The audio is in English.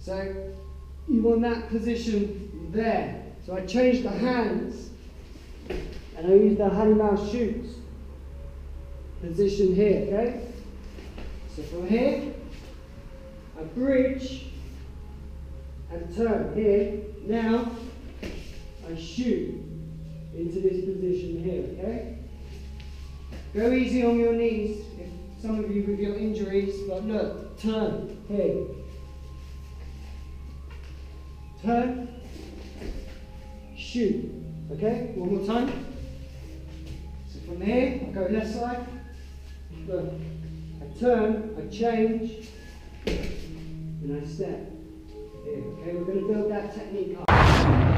So you want that position there. So I change the hands and I use the Harimau shoots position here, okay? So from here, I bridge and turn here. Now I shoot into this position here, okay? Go easy on your knees, if some of you with your injuries, but look, turn here. Turn, shoot, okay? One more time. So from here, I go left side, look, I turn, I change, and I step here, okay? We're going to build that technique up.